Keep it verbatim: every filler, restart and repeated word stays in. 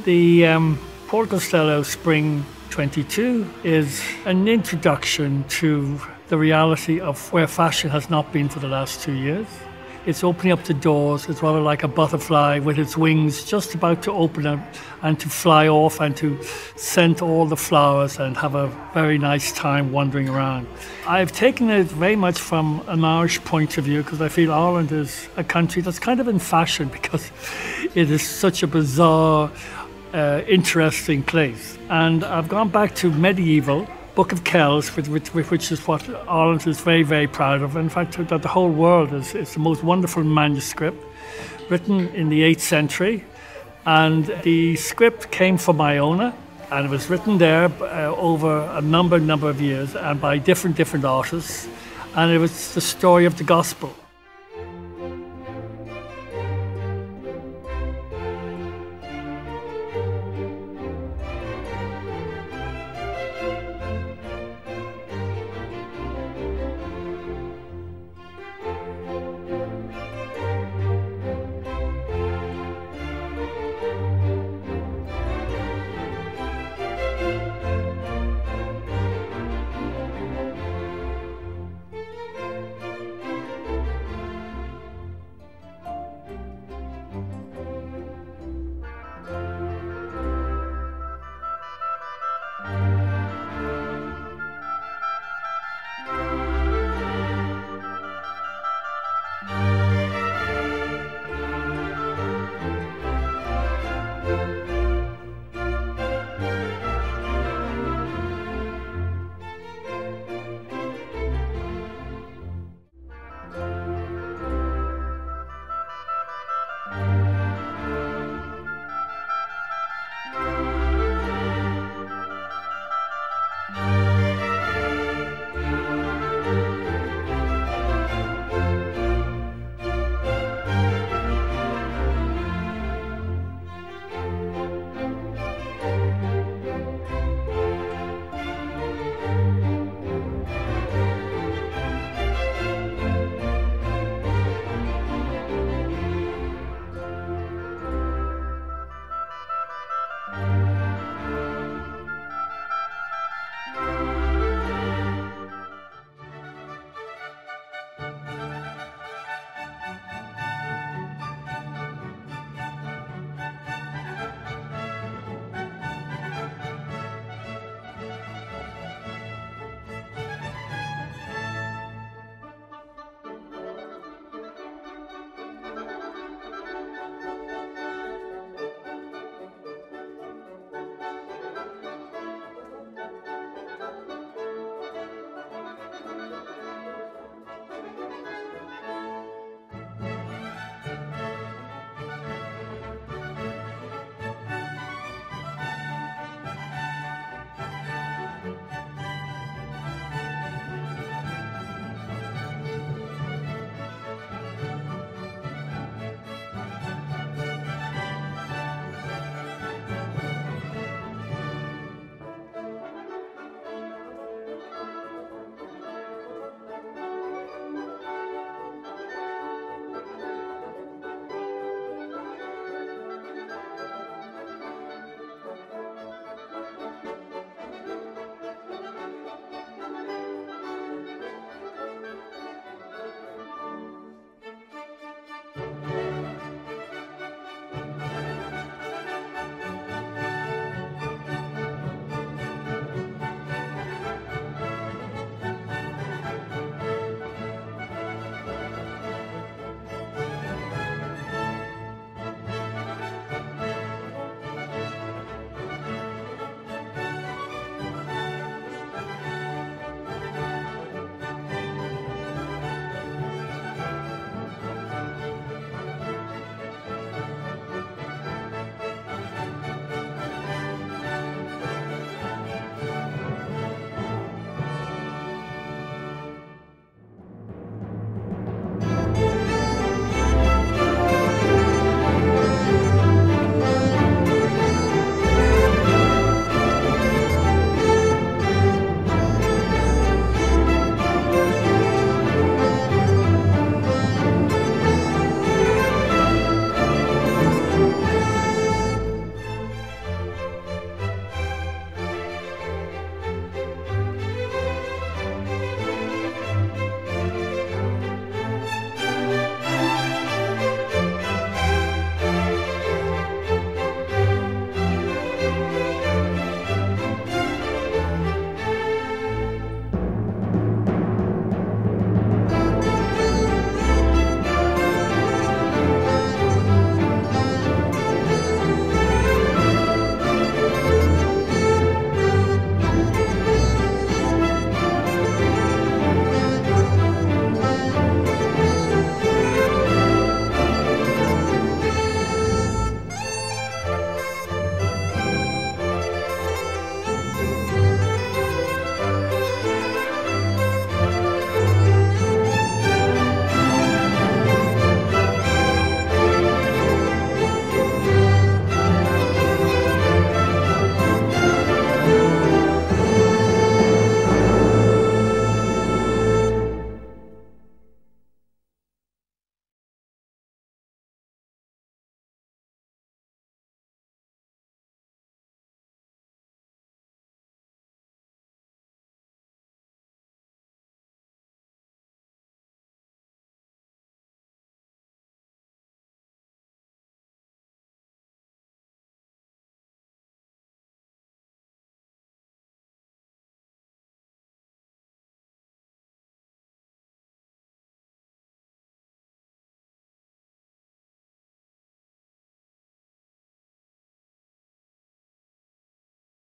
The um, Porto Costello Spring twenty-two is an introduction to the reality of where fashion has not been for the last two years. It's opening up the doors. It's rather like a butterfly with its wings just about to open up and to fly off and to scent all the flowers and have a very nice time wandering around. I've taken it very much from an Irish point of view because I feel Ireland is a country that's kind of in fashion because it is such a bizarre, uh, interesting place. And I've gone back to medieval Book of Kells, which, which, which is what Ireland is very, very proud of. In fact, that the whole world is it's the most wonderful manuscript written in the eighth century. And the script came from Iona, and it was written there uh, over a number, number of years and by different, different artists. And it was the story of the gospel.